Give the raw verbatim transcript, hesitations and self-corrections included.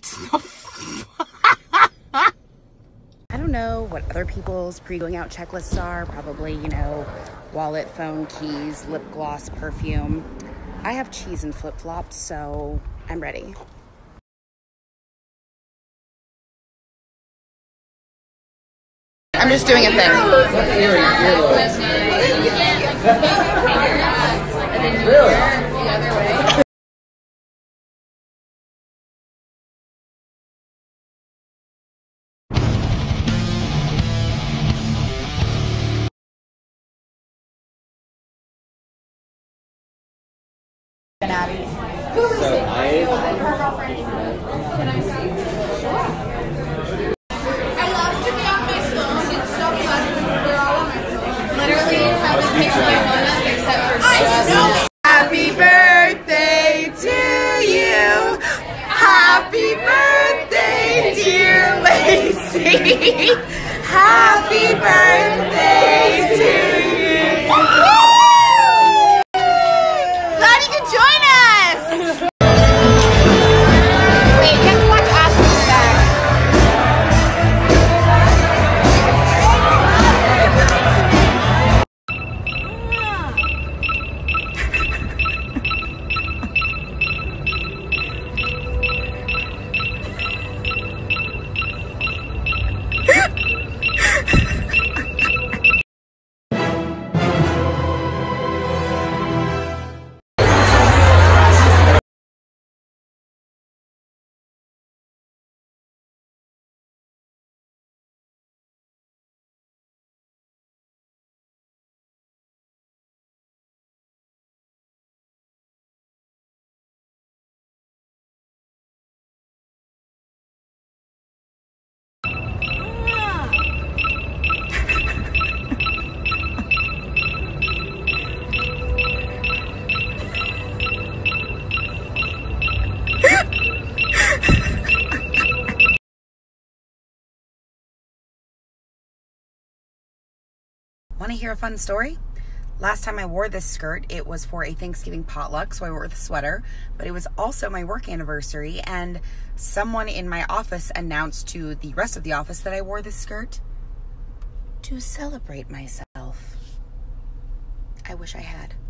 the fuck? I don't know what other people's pre-going out checklists are. Probably, you know, wallet, phone, keys, lip gloss, perfume. I have cheese and flip-flops, so I'm ready. I'm just doing a thing. Abby. So I. I love to be on my phone. It's so fun when we're all on our phone. Literally, have a picture of my phone except for us. Happy birthday to you. Happy birthday, dear Lacey. Happy birthday to you. Glad you could join us. Wait, you have to watch Ashley's back. Want to hear a fun story? Last time I wore this skirt, it was for a Thanksgiving potluck, so I wore the sweater, but it was also my work anniversary, and someone in my office announced to the rest of the office that I wore this skirt to celebrate myself. I wish I had.